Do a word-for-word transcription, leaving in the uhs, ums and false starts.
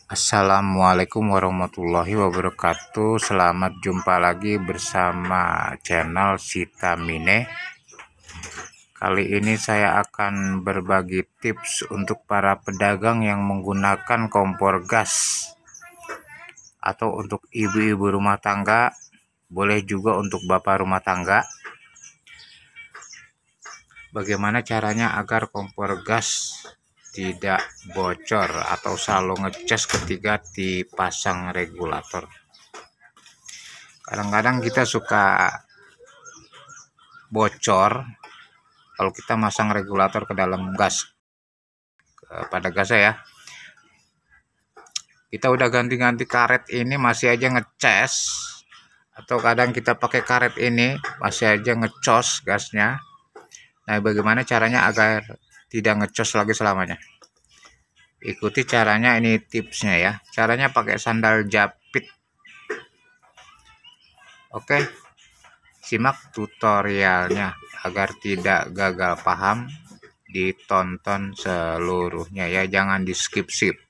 Assalamualaikum warahmatullahi wabarakatuh. Selamat jumpa lagi bersama channel Sitamine. Kali ini saya akan berbagi tips untuk para pedagang yang menggunakan kompor gas, atau untuk ibu-ibu rumah tangga, boleh juga untuk bapak rumah tangga. Bagaimana caranya agar kompor gas tidak bocor atau selalu ngecas ketika dipasang regulator. Kadang-kadang kita suka bocor kalau kita masang regulator ke dalam gas, pada gasnya ya. Kita udah ganti-ganti karet ini masih aja ngecas, atau kadang kita pakai karet ini masih aja ngecos gasnya. Nah, bagaimana caranya agar tidak ngecos lagi selamanya? Ikuti caranya, ini tipsnya ya. Caranya pakai sandal jepit. Oke, simak tutorialnya agar tidak gagal paham. Ditonton seluruhnya ya, jangan di skip skip.